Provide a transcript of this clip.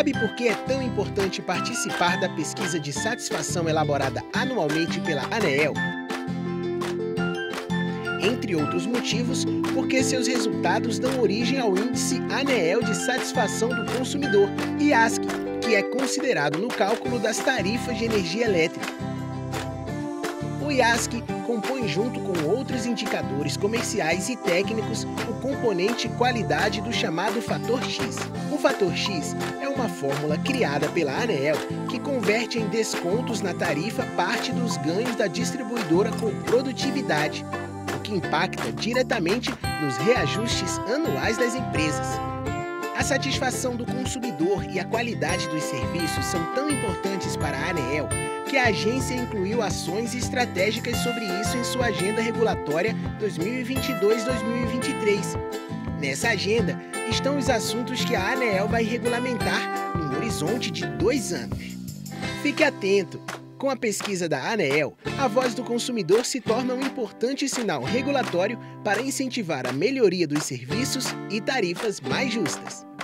Sabe por que é tão importante participar da pesquisa de satisfação elaborada anualmente pela ANEEL? Entre outros motivos, porque seus resultados dão origem ao Índice ANEEL de Satisfação do Consumidor, IASC, que é considerado no cálculo das tarifas de energia elétrica. O IASC compõe, junto com outros indicadores comerciais e técnicos, o componente qualidade do chamado fator X. O fator X é uma fórmula criada pela ANEEL que converte em descontos na tarifa parte dos ganhos da distribuidora com produtividade, o que impacta diretamente nos reajustes anuais das empresas. A satisfação do consumidor e a qualidade dos serviços são tão importantes para a ANEEL que a agência incluiu ações estratégicas sobre isso em sua agenda regulatória 2022-2023. Nessa agenda estão os assuntos que a ANEEL vai regulamentar num horizonte de 2 anos. Fique atento! Com a pesquisa da ANEEL, a voz do consumidor se torna um importante sinal regulatório para incentivar a melhoria dos serviços e tarifas mais justas.